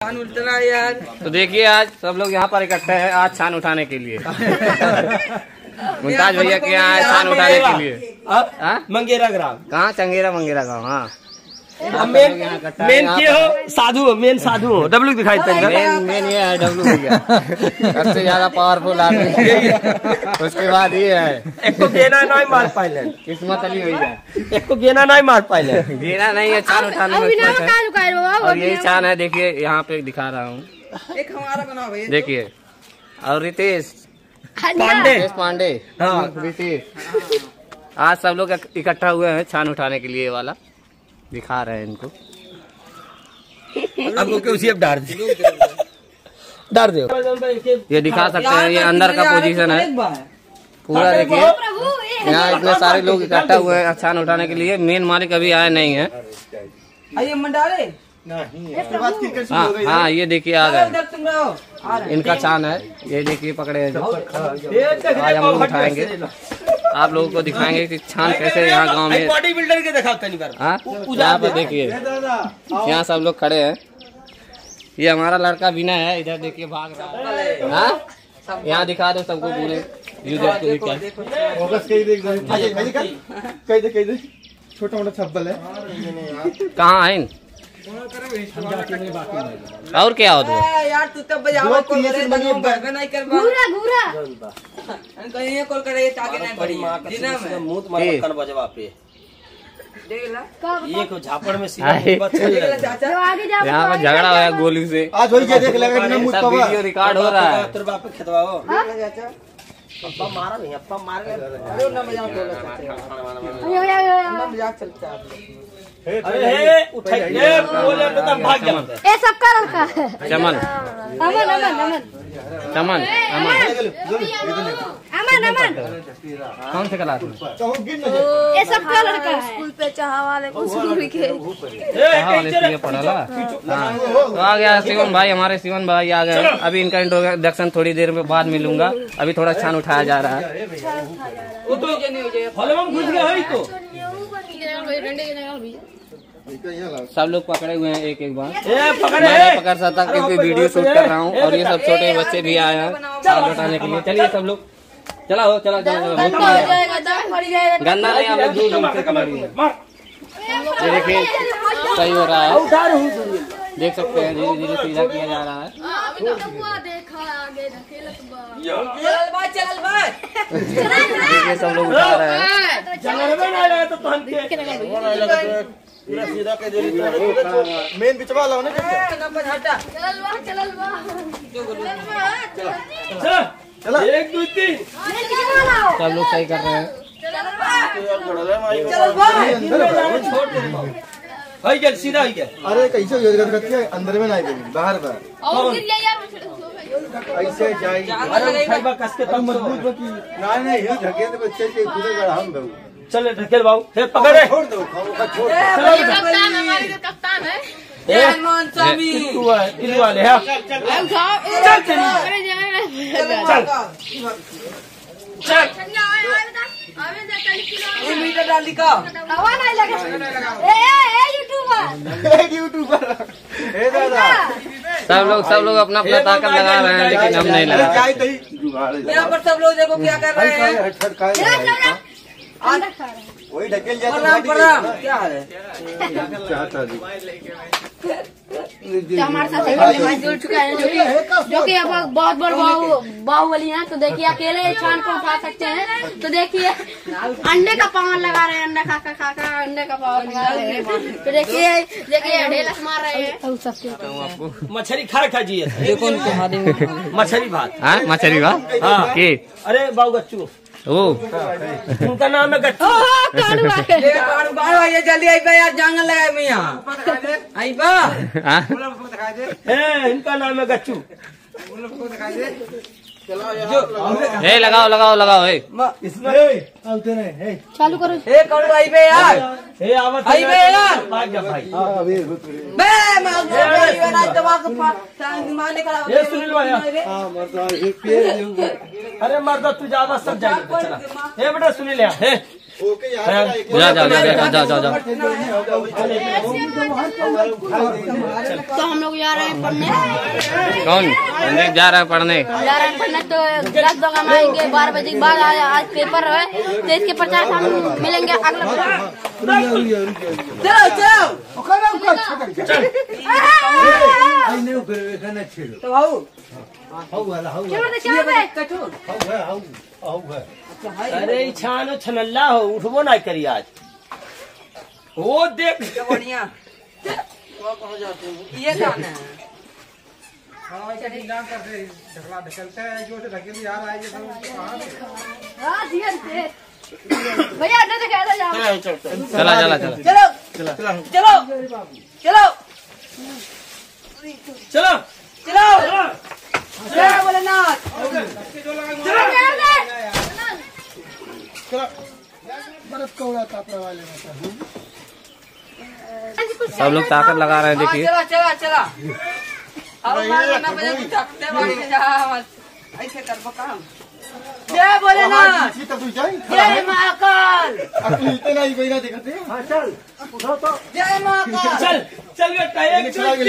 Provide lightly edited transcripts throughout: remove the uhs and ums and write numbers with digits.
उल्टा यार। तो देखिए आज सब लोग यहाँ पर इकट्ठे हैं आज छान उठाने के लिए। मुमताज भैया के यहाँ छान उठाने के लिए। मंगेरा ग्राम कहाँ? चंगेरा मंगेरा गाँव। हाँ मेन के हो साधु हो, मेन साधु हो। डब्लू दिखाई मेन ये है डब्लू भैया सबसे ज्यादा पावरफुल आदमी। उसके बाद ये है एक को गेना नहीं मार पाए, किस्मत अली भैया एक को गेना नहीं मार पाए। गेना नहीं है, छान उठाने में और यही छान है। देखिए यहाँ पे दिखा रहा हूँ, एक हमारा बनाओ भैया। देखिए। और रितेश पांडे रितेश आज सब लोग इकट्ठा हुए हैं छान उठाने के लिए। वाला दिखा रहे हैं इनको। अब उसी अब डाल दे। ये दिखा सकते हैं, ये अंदर का पोजीशन है पूरा। देखिए यहाँ इतने सारे लोग इकट्ठा हुए हैं छान उठाने के लिए। मेन मालिक अभी आए नहीं है। आइए मंडाले। हाँ ये देखिए आ गए। इनका छान है, ये देखिए पकड़े हैं। आज हम लोग उठाएंगे, आप लोगों को दिखाएंगे कि छान कैसे यहाँ गांव में। बॉडी बिल्डर के दिखाते नहीं। हाँ यहाँ पे देखिए, यहाँ सब लोग खड़े हैं। ये हमारा लड़का बिना है, इधर देखिए भाग रहा है। हाँ यहाँ दिखा दो सबको पूरे छोटा मोटा छब्बल है। कहाँ है? और क्या हो तो यार तू तब बजावा को नहीं कर घूरा घूरा कहीं कॉल करे ताकि नहीं पड़ी जिना में मुंह मार कर बजवा पे ये को झापड़ में सीधा यहाँ पर झगड़ा हुआ गोली से। आज वही क्या देख लेगा कि सब वीडियो रिकॉर्ड हो रहा है। तेरे बाप पे खिदवाओ पप्पा मारा नहीं, पप्पा मार गए। अरे ना मजाक चलता है। अरे उठाई ले बोले तो भाग गया। ए सबका लड़का है। चमन अमन अमन अमन चमन अमन अमन कौन से क्लास में? ये सबका लड़का है। स्कूल पे चाह वाले स्कूल के पढ़ा। तो आ गया शिवन भाई, हमारे शिवन भाई आ गए। अभी इनका इंट्रोडक्शन थोड़ी देर में बाद मिलूंगा। अभी थोड़ा छान उठाया जा रहा है। सब लोग पकड़े हुए हैं एक एक बार। मैं नहीं पकड़ सकता क्योंकि वीडियो शूट कर रहा हूँ। और ये सब छोटे बच्चे भी आए हैं छान उठाने के लिए। चलिए सब लोग चला हो चला गंदा नहीं, आप लोग दूर से पकड़िए। ये देखिए सही हो रहा है, देख सकते हैं धीरे धीरे सीधा किया जा रहा है। देखिए सब लोग उठा रहे हैं। मेन बिचवा लो ना। एक दो तीन सब लोग सही कर रहे हैं। सीधा ही गया। अरे कैसे योजना करती है अंदर में नहीं बाहर बाहर ऐसे जाएगी कस के तब मजबूत नहीं ये ढके तो बच्चे के पूरे गढ़ा हम चले ढकेल बाबू फिर पकड़े छोड़ दो छोड़ कप्तान है। इल्लू वाले है। चल मीटर डाल का हवा नहीं लगा। ए यूट्यूबर ए दादा सब लोग अपना अपना ताकत लगा रहे हैं, लेकिन हम नहीं लगा। यहाँ पर सब लोग देखो क्या कर रहे हैं। वही ढकेल जाता क्या है हमारे साथ जुड़ चुका है जो कि अब बहुत बड़े बाहुबली हैं। तो देखिए अकेले छान को उठा सकते हैं। तो देखिए अंडे का पावन लगा रहे हैं, अंडा खा अंडे का पावन लगा रहे हैं। तो देखिए ढेलक मार रहे हैं। मछली खा रखा जी देखो मछली भात। हाँ मछली भात। हाँ अरे बाबू गच्चू उनका नाम है गच्चू। जल्दी आई यार जंगल लगाए मैं यहाँ आई बा। इनका नाम है गच्चू। लगाओ लगाओ लगाओ। चालू करो। कौन आई बे यार आई बे यार ये सुनील भाई। अरे मर्द तू ज्यादा सब जाएगा। बेटा सुनील ओके जा जा जा जा जा जा। तो हम लोग जा रहे हैं पढ़ने। कौन जा रहा है पढ़ने? जा रहे हैं पढ़ने। तो 10 बजे हम आएंगे, 12 बजे के बाद आज पेपर है तो इसके 50 हम मिलेंगे अगला। अरे छान छनल्ला हो, उठबो ना करी आज। वो देख बढ़िया ये गाना है। भैया अड्डे से कैसे जाओ? चला चला चला चलो चलो चलो चलो चलो चलो जय भोलेनाथ। सब लोग ताकत लगा रहे हैं, देखिए। चला चला चला अब ना बजे थकते बारी जा ऐसे कर काम। जय भोलेनाथ जय महाकाल। जय महाकाल। चल चल बेटा एक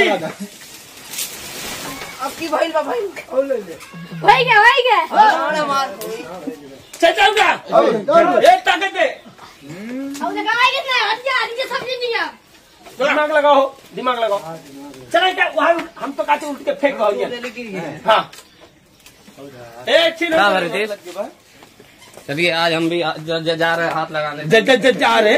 अब की भाई बा भाई वही क्या मार चल का एक ताकत दे। अब लगा कितना हटिया नीचे सब्जी नहीं है। दिमाग लगाओ दिमाग लगाओ। चल वहाँ हम तो काटे उठ के फेंक। हाँ चलिए आज हम भी जा रहे हैं हाथ लगाने। जा रहे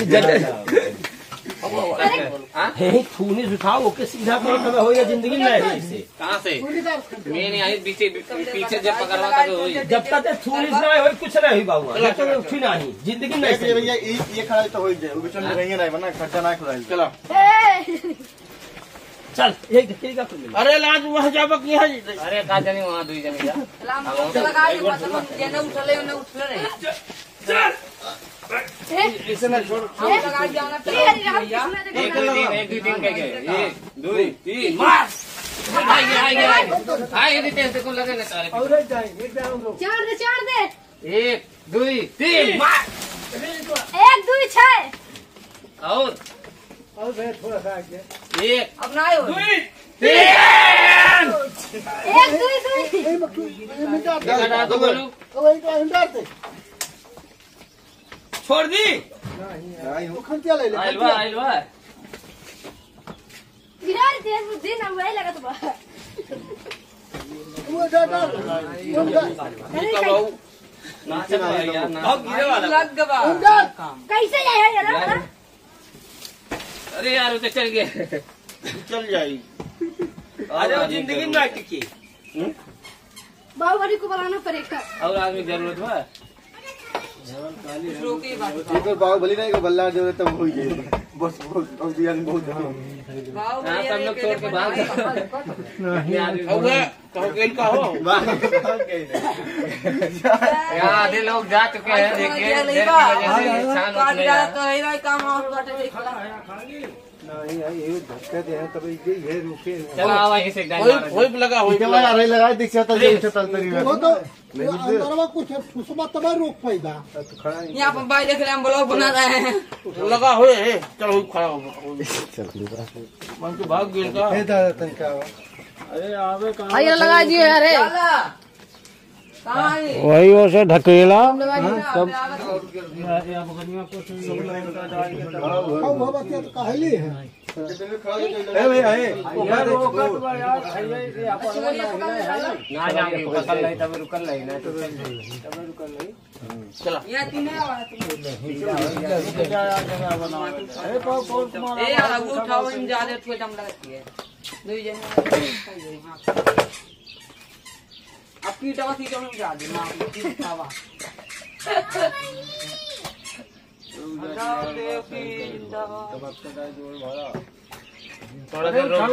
खूनी उठाओ ओके सीधा करो हो या जिंदगी में ऐसे। कहाँ से मैंने आई पीछे जब पकड़वा था तो जब तक थूनी ना हो कुछ नहीं बाबू, जब तक उठी नहीं जिंदगी में ऐसे। भैया ये खड़ा तो हो जाए, बीच में रहेंगे नहीं वरना खर्चा ना खुला। चलो चल एक देखिएगा। अरे लाज वहाँ जाबक यहाँ। अरे का जानी वहाँ दुई जनी जा लगा जेने उठले उन्हें उठले नहीं इसे ना छोड़। हम लगा जाना भैया। 1 2 3 कह गए 1 2 3 मार। आए रितेश देखो लगे ना सारे। चार दे 1 2 3 मार। 1 2 6 और थोड़ा सा आगे 1 अब ना आयो 2 3 1 2 लगा दो बोलू। छोड़ दी आइलवा गिरा तेज बुद्धि ना वही लगा तो लग गवा कैसे जाएगा यार? अरे यार वो तो चल गया। चल जाएगी। अरे वो जिंदगी में टिकी। बाहुबली को बनाना पड़ेगा। और आदमी जरूरत है रोकी बात तो बाहुबली नहीं को बल्ला जो तब हो जाए बस बहुत दिया बहुत। सब लोग छोड़ के भाग यहाँ आधे लोग जा चुके हैं। देखिए धक्का दे तब ये रुके चलो आओ वहीं से लगा लगा दीक्षा तो कुछ तब रोक पाएगा। यहाँ पर भाई देख रहे हैं ब्लॉग बना रहे हैं। लगा हुए चलो खड़ा हो भाग गया। अरे आवे आइए लगा दिए। अरे वही से ढकेला कहली है। ना जाएंगे रुकल नहीं तब रुकल नहीं ना तो चलो यहाँ तीन उठाओ ज्यादा दम लगती है। अब पीटा सीटा में जा देना थोड़ा देर रुक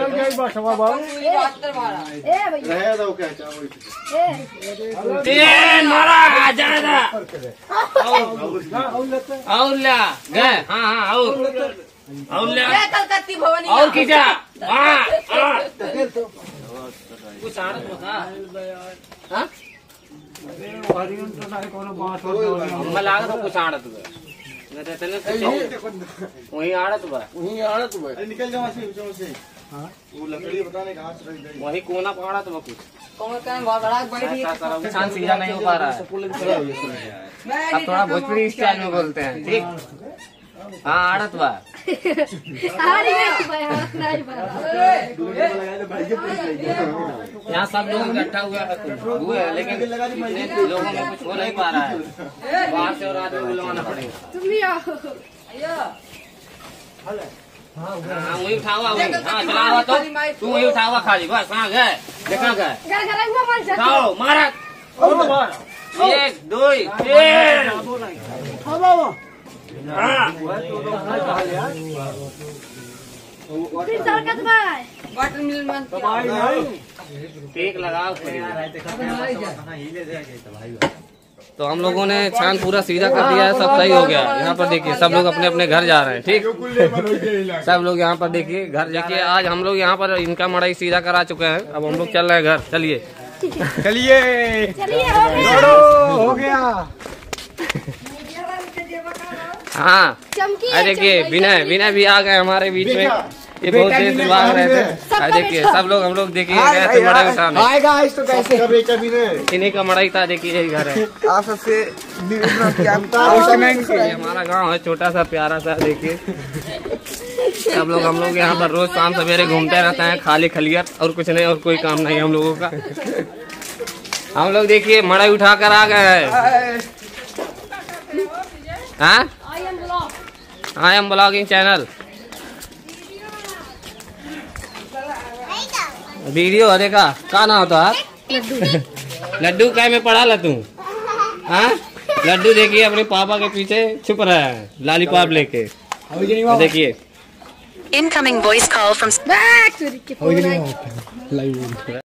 और ला गए। हाँ और ला कलकत्ती भवानी और खींचा। कुछ मैं लागा तो कुछ आड़त हुआ वही आड़त हुआ अरे निकल जाओ से वो लकड़ी बताने कहाँ से रख दे वही कोना पड़ा तो कुछ कौन काम बड़ा बैठी इंसान सीधा नहीं हो पा रहा है। अब थोड़ा भोजपुरी स्टाइल में बोलते हैं, ठीक। हाँ आड़त बा यहाँ सब लोग इकट्ठा हुए हैं, लेकिन इतने लोगों में कुछ हो नहीं पा रहा है। बाहर से और आदमी बुलवाना पड़ेगा। हाँ वही उठा हुआ, वही हाँ चला हुआ तो तू वही उठा हुआ खाली बस। हाँ गए देखा गए खाओ मारा 1 2 3 वाटरमेलन टेक लगाओ। तो हम लोगों ने छान पूरा सीधा कर दिया है, सब सही हो गया। यहाँ पर देखिए सब लोग अपने अपने घर जा रहे हैं, ठीक। सब लोग यहाँ पर देखिए घर देखिए। आज हम लोग यहाँ पर इनका मड़ाई सीधा करा चुके हैं। अब हम लोग चल रहे हैं घर। चलिए हो गया। हाँ देखिए विनय भी आ गए हमारे बीच में। ये बहुत देर से भाग रहे थे। देखिए सब लोग हम लोग देखिए मड़ाई उठाने तो कैसे इन्हीं का मड़ाई था। देखिए यही घर है। आप सबसे ये हमारा गांव है, छोटा सा प्यारा सा। देखिए सब लोग हम लोग यहाँ पर रोज शाम सवेरे घूमते रहते हैं, खाली खलियत और कुछ नहीं, और कोई काम नहीं हम लोगों का। हम लोग देखिए मड़ाई उठा कर आ गए हैं। I am blogging channel video अरे का ना होता है लड्डू क्या में पढ़ा ला तू। हाँ लड्डू देखिए अपने पापा के पीछे छुप रहा है लॉलीपॉप लेके। देखिए Incoming voice call from